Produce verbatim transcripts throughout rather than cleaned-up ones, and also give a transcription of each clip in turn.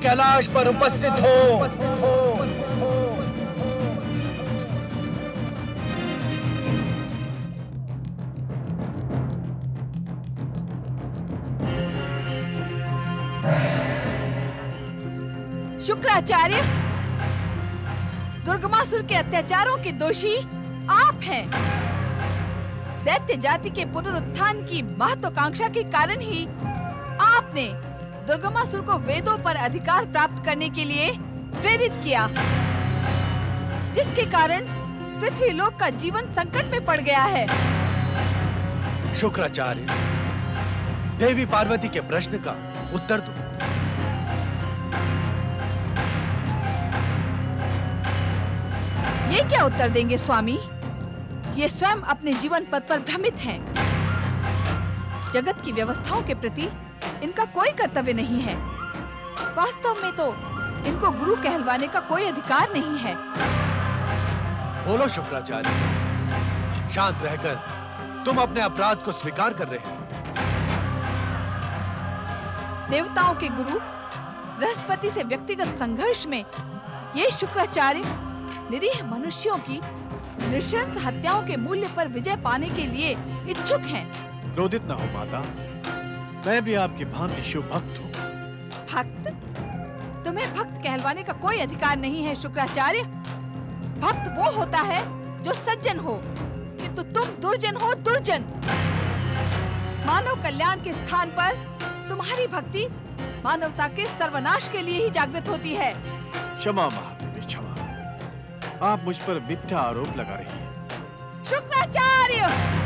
कैलाश पर उपस्थित हो। शुक्राचार्य, दुर्गमासुर के अत्याचारों के दोषी आप हैं। दैत्य जाति के पुनरुत्थान की महत्वाकांक्षा के कारण ही आपने दुर्गमासुर को वेदों पर अधिकार प्राप्त करने के लिए प्रेरित किया, जिसके कारण पृथ्वीलोक का जीवन संकट में पड़ गया है। शुक्राचार्य, देवी पार्वती के प्रश्न का उत्तर दो। ये क्या उत्तर देंगे स्वामी? ये स्वयं अपने जीवन पथ पर भ्रमित हैं। जगत की व्यवस्थाओं के प्रति इनका कोई कर्तव्य नहीं है। वास्तव में तो इनको गुरु कहलवाने का कोई अधिकार नहीं है। बोलो शुक्राचार्य, शांत रहकर तुम अपने अपराध को स्वीकार कर रहे हो। देवताओं के गुरु बृहस्पति से व्यक्तिगत संघर्ष में ये शुक्राचार्य निरीह मनुष्यों की नृशंस हत्याओं के मूल्य पर विजय पाने के लिए इच्छुक हैं। क्रोधित न हो माता, मैं भी आपकी भांति शिव भक्त हूँ। भक्त? तुम्हें भक्त कहलवाने का कोई अधिकार नहीं है शुक्राचार्य। भक्त वो होता है जो सज्जन हो, किंतु तुम दुर्जन हो, दुर्जन। मानव कल्याण के स्थान पर तुम्हारी भक्ति मानवता के सर्वनाश के लिए ही जागृत होती है। क्षमा महादेवी, क्षमा। आप मुझ पर मिथ्या आरोप लगा रही हैं। शुक्राचार्य,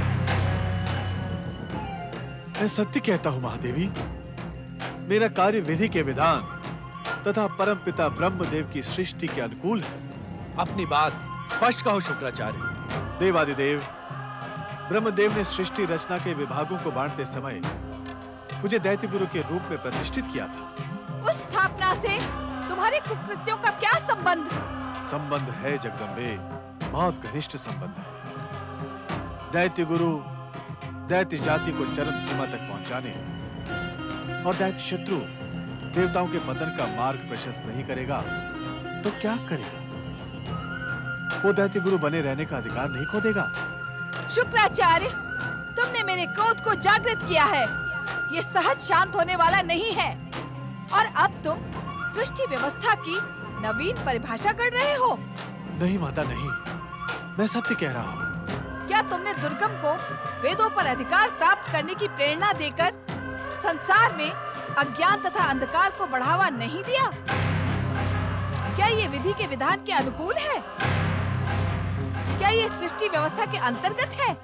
मैं सत्य कहता हूँ महादेवी। मेरा कार्य विधि के विधान तथा परम पिता ब्रह्मदेव की सृष्टि के अनुकूल है। अपनी बात स्पष्ट कहो शुक्राचार्य। देवादिदेव ब्रह्मदेव ने सृष्टि रचना के विभागों को बांटते समय मुझे दैत्य गुरु के रूप में प्रतिष्ठित किया था। उस स्थापना से तुम्हारे कुकृत्यों का क्या संबंध? संबंध है जगदम्बे, बहुत घनिष्ठ संबंध है। दैत्य गुरु दैत्य जाति को चरम सीमा तक पहुंचाने और दैत्य शत्रु देवताओं के पतन का मार्ग प्रशस्त नहीं करेगा तो क्या करेगा? वो दैत्य गुरु बने रहने का अधिकार नहीं खो देगा। शुक्राचार्य, तुमने मेरे क्रोध को जागृत किया है। ये सहज शांत होने वाला नहीं है। और अब तुम सृष्टि व्यवस्था की नवीन परिभाषा कर रहे हो। नहीं माता, नहीं, मैं सत्य कह रहा हूँ। क्या तुमने दुर्गम को वेदों पर अधिकार प्राप्त करने की प्रेरणा देकर संसार में अज्ञान तथा अंधकार को बढ़ावा नहीं दिया? क्या ये विधि के विधान के अनुकूल है? क्या ये सृष्टि व्यवस्था के अंतर्गत है?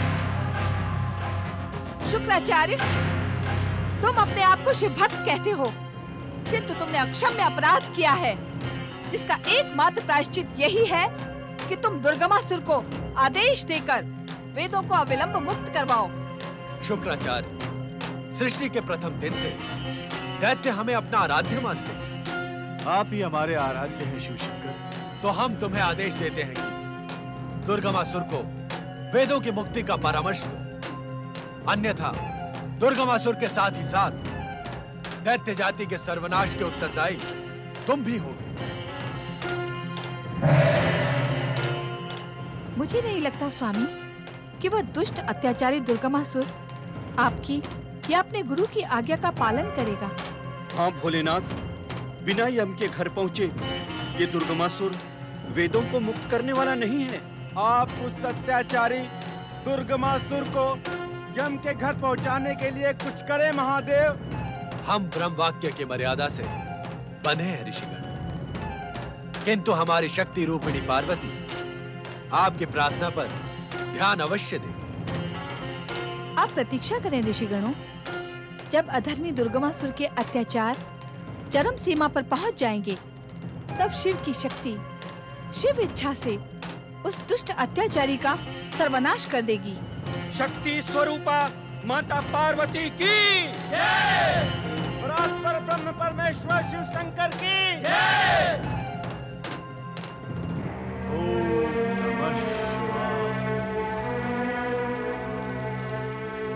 शुक्राचार्य, तुम अपने आप को शिव भक्त कहते हो, किंतु तुमने अक्षम्य अपराध किया है, जिसका एकमात्र प्रायश्चित यही है कि तुम दुर्गमासुर को आदेश देकर वेदों को अविलंब मुक्त करवाओ। शुक्राचार्य, सृष्टि के प्रथम दिन से दैत्य हमें अपना आराध्य मानते हैं। आप ही हमारे आराध्य हैं शिव शंकर। तो हम तुम्हें आदेश देते हैं कि दुर्गमासुर को वेदों की मुक्ति का परामर्श दो, अन्यथा दुर्गमासुर के साथ ही साथ दैत्य जाति के सर्वनाश के उत्तरदायी तुम भी होगे। मुझे नहीं लगता स्वामी कि वह दुष्ट अत्याचारी दुर्गमासुर आपकी या अपने गुरु की आज्ञा का पालन करेगा। हाँ भोलेनाथ, बिना यम के घर पहुँचे ये दुर्गमासुर वेदों को मुक्त करने वाला नहीं है। आप उस अत्याचारी दुर्गमासुर को यम के घर पहुंचाने के लिए कुछ करें महादेव। हम ब्रह्म वाक्य की मर्यादा से बंधे हैं ऋषिगण, किंतु हमारी शक्ति रूपिणी पार्वती आपकी प्रार्थना पर ध्यान अवश्य दे। आप प्रतीक्षा करें ऋषिगणों। जब अधर्मी दुर्गमासुर के अत्याचार चरम सीमा पर पहुंच जाएंगे, तब शिव की शक्ति शिव इच्छा से उस दुष्ट अत्याचारी का सर्वनाश कर देगी। शक्ति स्वरूपा माता पार्वती की जय। पर ब्रह्म परमेश्वर शिव शंकर की जय। ओम नमः शिवाय।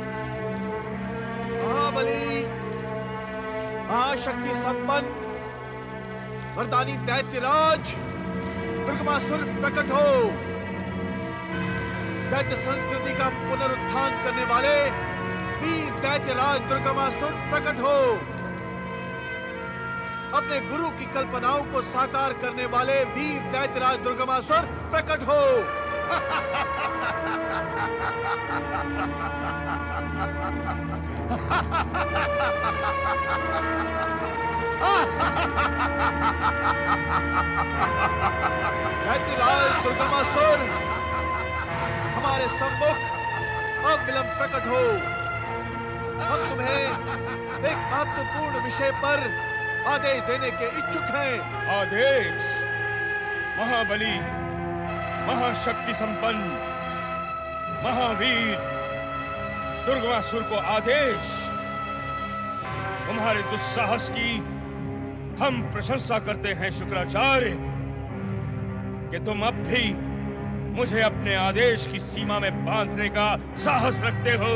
महाबली, महाशक्ति संपन्न वरदानी दैत्यराज दुर्गमासुर प्रकट हो। दैत्य संस्कृति का पुनरुत्थान करने वाले वीर दैत्यराज दुर्गमासुर प्रकट हो। अपने गुरु की कल्पनाओं को साकार करने वाले वीर दैत्यराज दुर्गमासुर प्रकट हो। दैत्यराज दुर्गमासुर हमारे सम्मुख अविलंब प्रकट हो। हम तुम्हें एक महत्वपूर्ण विषय पर आदेश देने के इच्छुक हैं। आदेश? महाबली, महाशक्ति संपन्न, महावीर दुर्गमासुर को आदेश। तुम्हारे दुस्साहस की हम प्रशंसा करते हैं शुक्राचार्य कि तुम अब भी मुझे अपने आदेश की सीमा में बांधने का साहस रखते हो।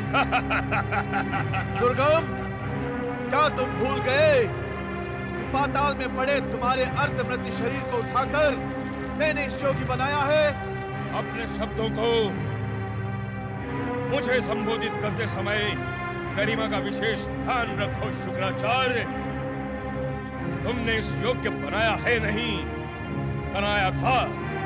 दुर्गम, क्या तुम भूल गए कि पाताल में पड़े तुम्हारे अर्धमृत शरीर को उठाकर मैंने इस योगी बनाया है? अपने शब्दों को मुझे संबोधित करते समय गरिमा का विशेष ध्यान रखो शुक्राचार्य। तुमने इस योग्य बनाया है नहीं, बनाया था।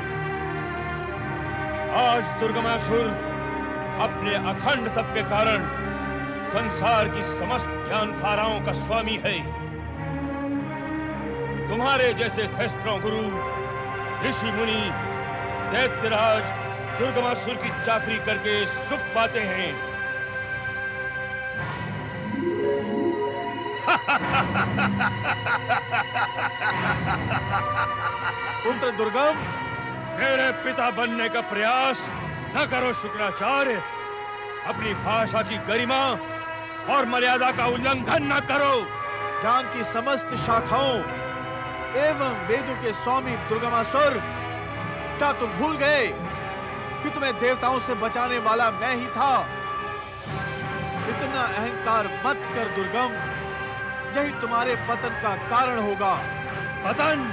आज दुर्गमासुर अपने अखंड तप के कारण संसार की समस्त ज्ञान धाराओं का स्वामी है। तुम्हारे जैसे सहस्त्रों गुरु, ऋषि मुनि दैत्यराज दुर्गमासुर की चाकरी करके सुख पाते हैं। पुत्र दुर्गम, मेरे पिता बनने का प्रयास न करो शुक्राचार्य। अपनी भाषा की गरिमा और मर्यादा का उल्लंघन न करो। ज्ञान की समस्त शाखाओं एवं वेदों के स्वामी दुर्गमासुर, क्या तुम भूल गए कि तुम्हें देवताओं से बचाने वाला मैं ही था? इतना अहंकार मत कर दुर्गम, यही तुम्हारे पतन का कारण होगा। पतन?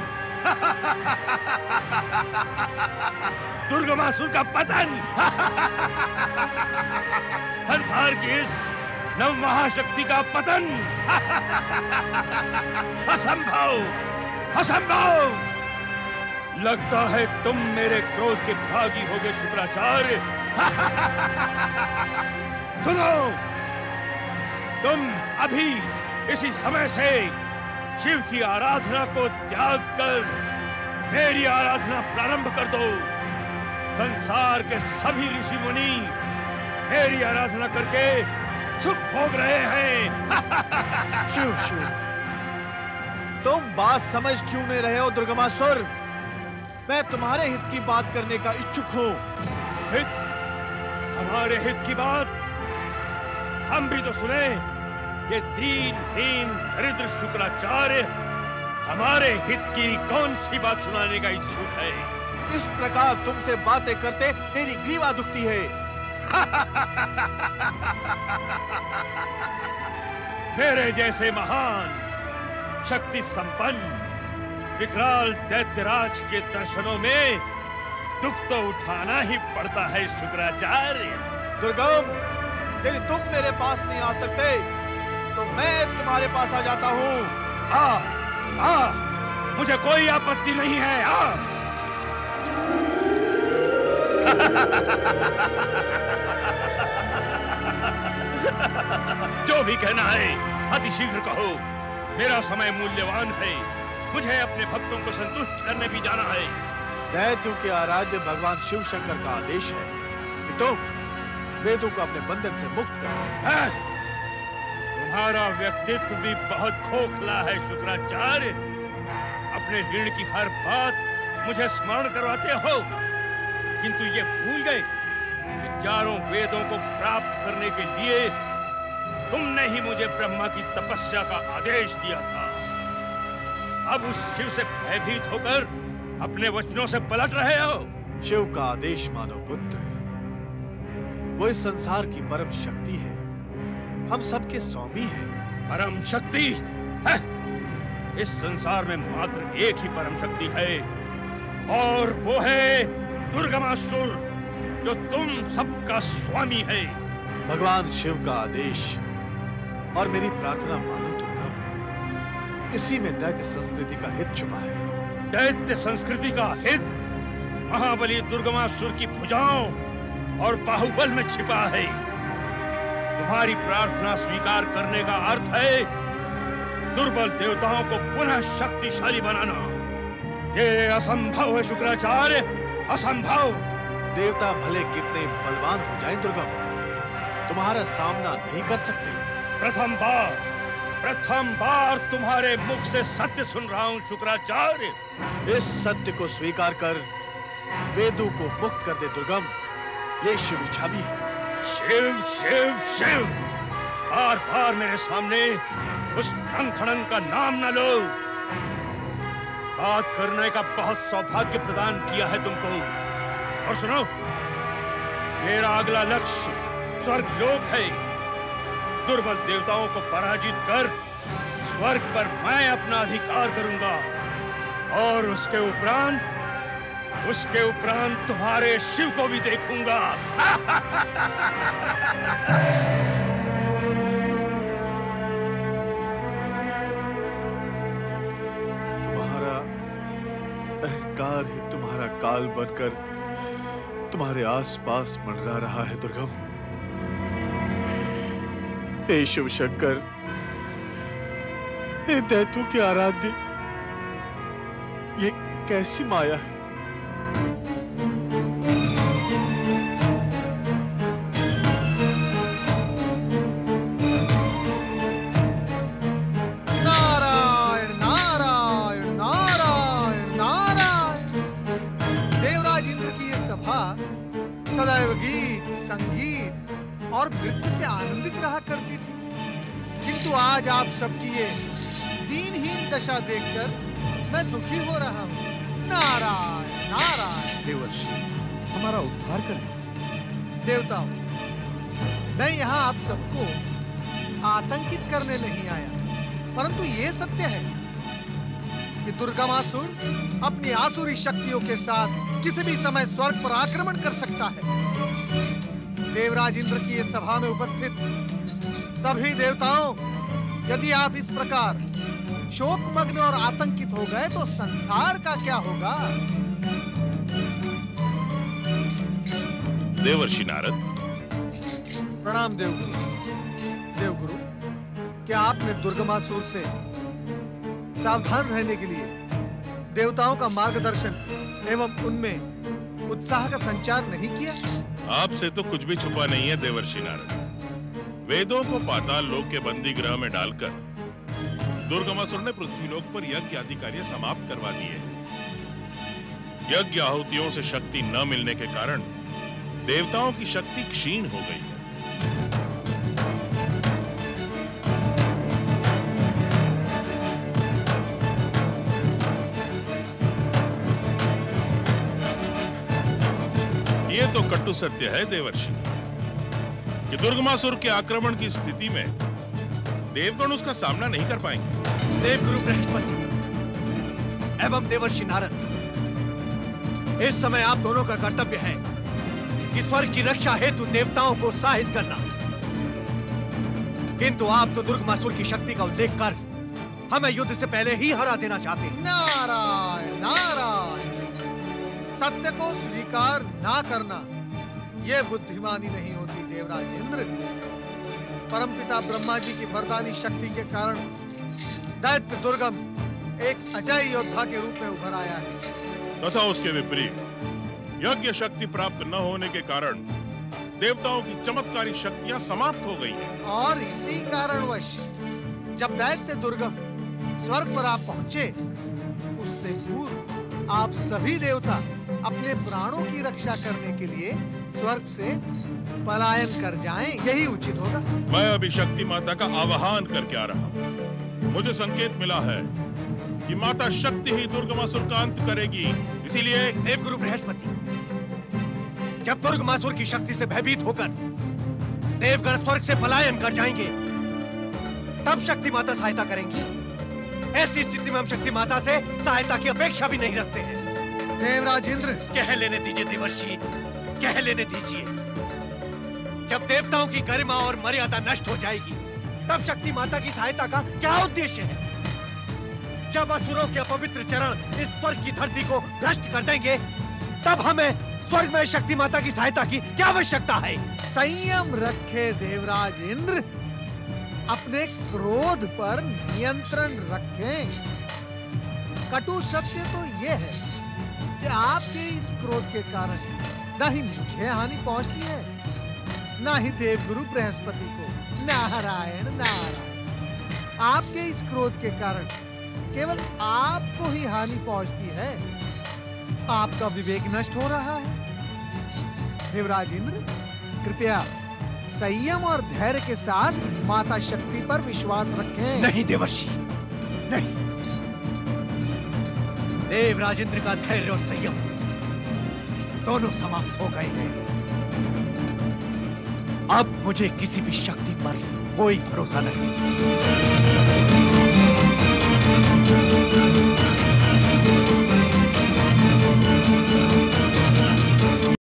दुर्गमासुर का पतन? संसार की इस नव महाशक्ति का पतन? असंभव, असंभव। लगता है तुम मेरे क्रोध के भागी होगे शुक्राचार्य। सुनो, तुम अभी इसी समय से शिव की आराधना को त्याग कर मेरी आराधना प्रारंभ कर दो। संसार के सभी ऋषि मुनि मेरी आराधना करके सुख भोग रहे हैं। शिव शिव, तुम बात समझ क्यों नहीं रहे हो दुर्गमासुर? मैं तुम्हारे हित की बात करने का इच्छुक हूं। हित? हमारे हित की बात? हम भी तो सुने। ये दीनहीन दरिद्र शुक्राचार्य हमारे हित की कौन सी बात सुनाने का इच्छुक है? इस प्रकार तुमसे बातें करते मेरी ग्रीवा दुखती है। मेरे जैसे महान, शक्ति संपन्न, विकराल दैत्यराज के दर्शनों में दुख तो उठाना ही पड़ता है शुक्राचार्य। दुर्गम, यदि तुम मेरे पास नहीं आ सकते तो मैं तुम्हारे पास आ जाता हूँ। आ, आ, मुझे कोई आपत्ति नहीं है। आ। जो भी कहना है अति शीघ्र कहो। मेरा समय मूल्यवान है। मुझे अपने भक्तों को संतुष्ट करने भी जाना है। दैत्यों के आराध्य भगवान शिव शंकर का आदेश है कि तुम वेदों को अपने बंधन से मुक्त कर दो। तुम्हारा व्यक्तित्व भी बहुत खोखला है शुक्राचार्य। अपने ऋण की हर बात मुझे स्मरण करवाते हो, किंतु ये भूल गए कि चारों वेदों को प्राप्त करने के लिए तुमने ही मुझे ब्रह्मा की तपस्या का आदेश दिया था। अब उस शिव से भयभीत होकर अपने वचनों से पलट रहे हो। शिव का आदेश मानो पुत्र, वो इस संसार की परम शक्ति है। हम सबके स्वामी हैं। परम शक्ति है? इस संसार में मात्र एक ही परम शक्ति है और वो है दुर्गमासुर, जो तुम सबका स्वामी है। भगवान शिव का आदेश और मेरी प्रार्थना मानो दुर्गम, इसी में दैत्य संस्कृति का हित छुपा है। दैत्य संस्कृति का हित महाबली दुर्गमासुर की भुजाओं और बाहुबल में छिपा है। तुम्हारी प्रार्थना स्वीकार करने का अर्थ है दुर्बल देवताओं को पुनः शक्तिशाली बनाना। ये असंभव है शुक्राचार्य, असंभव। देवता भले कितने बलवान हो जाएं दुर्गम, तुम्हारा सामना नहीं कर सकते। प्रथम बार प्रथम बार तुम्हारे मुख से सत्य सुन रहा हूं शुक्राचार्य। इस सत्य को स्वीकार कर वेदों को मुक्त कर दे दुर्गम, ये शिव इच्छा भी है। शिव शिव शिव, बार बार मेरे सामने उस रंग का नाम न लो। बात करने का बहुत सौभाग्य प्रदान किया है तुमको। और सुनो, मेरा अगला लक्ष्य स्वर्ग लोक है। दुर्बल देवताओं को पराजित कर स्वर्ग पर मैं अपना अधिकार करूंगा और उसके उपरांत उसके उपरांत तुम्हारे शिव को भी देखूंगा। तुम्हारा अहंकार ही तुम्हारा काल बनकर तुम्हारे आसपास मंडरा रहा है दुर्गम। हे शिव शंकर, हे दैत्यों के आराध्य, ये कैसी माया है। नारायण नारायण नारायण नारायण। देवराज इंद्र की ये सभा सदैव गीत, संगीत और नृत्य से आनंदित रहा करती थी, किंतु आज आप सबकी ये दीनहीन दशा देखकर मैं दुखी हो रहा हूँ। नारायण नारायण। देवर्षि, हमारा उद्धार करें। देवताओं, मैं यहाँ आप सबको आतंकित करने नहीं आया, परंतु ये सत्य है कि दुर्गमासुर अपनी आसुरी शक्तियों के साथ किसी भी समय स्वर्ग पर आक्रमण कर सकता है। देवराज इंद्र की इस सभा में उपस्थित सभी देवताओं, यदि आप इस प्रकार शोकमग्न और आतंकित हो गए तो संसार का क्या होगा? देवर्षि नारद। प्रणाम देवगुरु। देवगुरु, क्या आपने दुर्गमासुर से सावधान रहने के लिए देवताओं का मार्गदर्शन एवं उनमें उत्साह का संचार नहीं किया? आपसे तो कुछ भी छुपा नहीं है देवर्षि नारद। वेदों को पाताल लोक के बंदी गृह में डालकर दुर्गमासुर ने पृथ्वीलोक पर यज्ञ आदि कार्य समाप्त करवा दिए हैं। यज्ञ आहुतियों से शक्ति न मिलने के कारण देवताओं की शक्ति क्षीण हो गई है। ये तो कटु सत्य है देवर्षि कि दुर्गमासुर के आक्रमण की स्थिति में देवगण उसका सामना नहीं कर पाएंगे। देवगुरु बृहस्पति एवं देवर्षि नारद, इस समय आप दोनों का कर्तव्य है कि स्वर्ग की रक्षा हेतु देवताओं को उत्साहित करना, किंतु आप तो दुर्गमासुर की शक्ति का उल्लेख कर हमें युद्ध से पहले ही हरा देना चाहते हैं। नारायण नारायण। सत्य को स्वीकार ना करना यह बुद्धिमानी नहीं होती देवराज इंद्र। परमपिता ब्रह्मा जी की वरदानी शक्ति के कारण दैत्य दुर्गम एक अजय योद्धा के रूप में उभर आया है। तथा उसके विपरीत यज्ञ शक्ति प्राप्त न होने के कारण देवताओं की चमत्कारी शक्तियां समाप्त हो गई हैं। और इसी कारणवश जब दैत्य दुर्गम स्वर्ग पर आप पहुंचे, उससे पूर्व आप सभी देवता अपने प्राणों की रक्षा करने के लिए स्वर्ग से पलायन कर जाएं, यही उचित होगा। मैं अभी शक्ति माता का आवाहन करके आ रहा हूँ। मुझे संकेत मिला है कि माता शक्ति ही दुर्गमासुर का अंत करेगी, इसीलिए देवगुरु बृहस्पति, जब दुर्गमासुर की शक्ति से भयभीत होकर देवगण स्वर्ग से पलायन कर जाएंगे, तब शक्ति माता सहायता करेंगी। ऐसी स्थिति में हम शक्ति माता से सहायता की अपेक्षा भी नहीं रखते हैं। देवराज इंद्र, कह लेने दीजिए देवर्षि, कह लेने दीजिए। जब देवताओं की गरिमा और मर्यादा नष्ट हो जाएगी, तब शक्ति माता की सहायता का क्या उद्देश्य है? जब असुरों के अपवित्र चरण इस स्वर्ग की धरती को नष्ट कर देंगे, तब हमें स्वर्ग में शक्ति माता की सहायता की क्या आवश्यकता है? संयम रखे देवराज इंद्र, अपने क्रोध पर नियंत्रण रखें। कटु सत्य तो यह है कि आपके इस क्रोध के कारण न ही मुझे हानि पहुंचती है, न ही देवगुरु बृहस्पति को। नारायण नारायण। आपके इस क्रोध के कारण केवल आपको ही हानि पहुंचती है। आपका विवेक नष्ट हो रहा है। देवराज इंद्र, कृपया संयम और धैर्य के साथ माता शक्ति पर विश्वास रखें। नहीं देवर्षि, नहीं। देवराज इंद्र का धैर्य और संयम दोनों समाप्त हो गए हैं। अब मुझे किसी भी शक्ति पर कोई भरोसा नहीं।